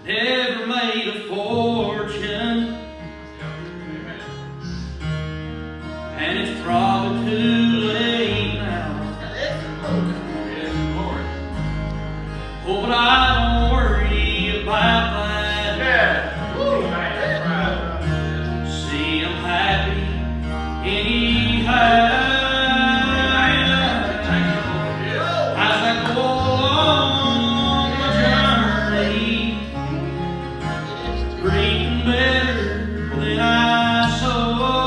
never made a fortune, and it's probably too late now. Oh, but I don't worry about that. See, I'm happy anyhow. As I go along my journey, breathing better than I saw.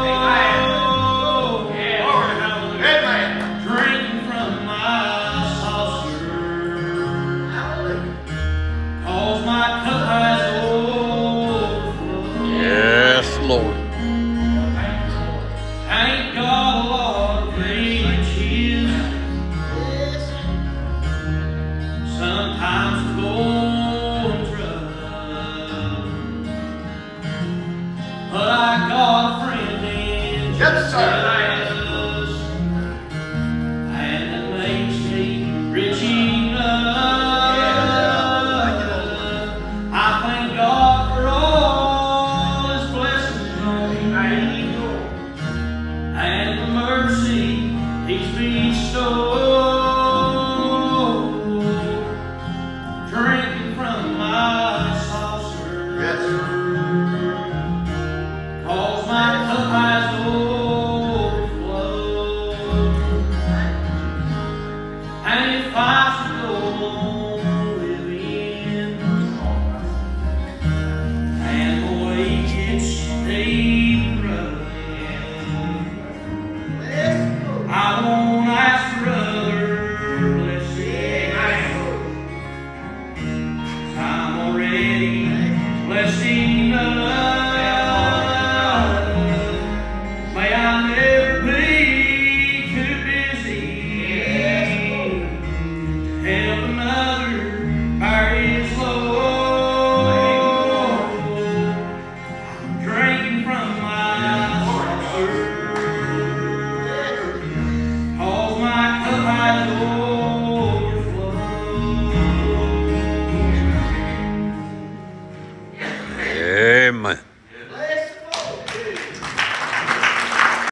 Drinking from my saucer, 'cause my cup has overflowed. Yes, Lord. I ain't got a lot of riches. Sometimes I'm going rough, but I got a friend in Jesus, and it makes me rich enough. I thank God for all His blessings on me, and the mercy He's bestowed. Drinking from my saucer, 'cause my cup has overflowed. And if I should go on living, and the way gets deep rough, I won't ask for other blessings. I'm already blessed enough. May I never be too busy to help another bear his load. I'm drinking from my saucer, 'cause my cup has